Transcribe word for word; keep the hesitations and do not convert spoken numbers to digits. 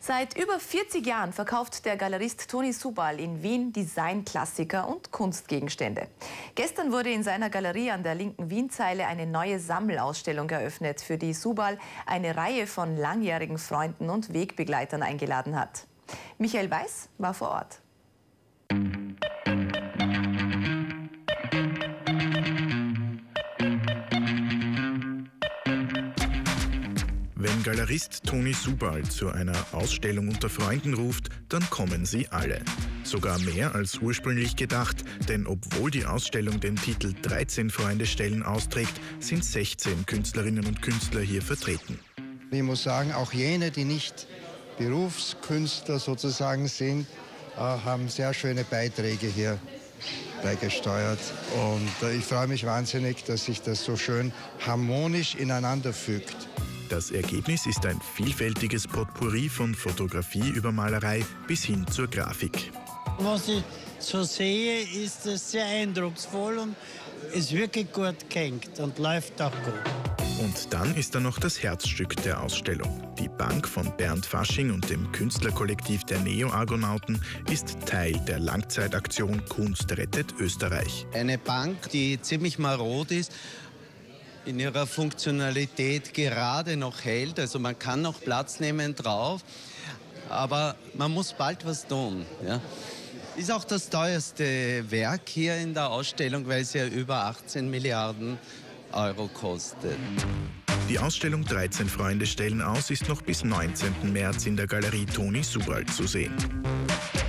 Seit über vierzig Jahren verkauft der Galerist Toni Subal in Wien Designklassiker und Kunstgegenstände. Gestern wurde in seiner Galerie an der linken Wienzeile eine neue Sammelausstellung eröffnet, für die Subal eine Reihe von langjährigen Freunden und Wegbegleitern eingeladen hat. Michael Weiß war vor Ort. Wenn Galerist Toni Subal zu einer Ausstellung unter Freunden ruft, dann kommen sie alle. Sogar mehr als ursprünglich gedacht, denn obwohl die Ausstellung den Titel dreizehn Freunde stellen austrägt, sind sechzehn Künstlerinnen und Künstler hier vertreten. Ich muss sagen, auch jene, die nicht Berufskünstler sozusagen sind, haben sehr schöne Beiträge hier beigesteuert. Und ich freue mich wahnsinnig, dass sich das so schön harmonisch ineinander fügt. Das Ergebnis ist ein vielfältiges Potpourri von Fotografie über Malerei bis hin zur Grafik. Was ich so sehe, ist es sehr eindrucksvoll und ist wirklich gut gehängt und läuft auch gut. Und dann ist da noch das Herzstück der Ausstellung. Die Bank von Bernd Fasching und dem Künstlerkollektiv der Neo-Argonauten ist Teil der Langzeitaktion Kunst rettet Österreich. Eine Bank, die ziemlich marod ist, in ihrer Funktionalität gerade noch hält. Also man kann noch Platz nehmen drauf, aber man muss bald was tun. Ja. Ist auch das teuerste Werk hier in der Ausstellung, weil es ja über achtzehn Milliarden Euro kostet. Die Ausstellung dreizehn Freunde stellen aus ist noch bis neunzehnten März in der Galerie Toni Subal zu sehen.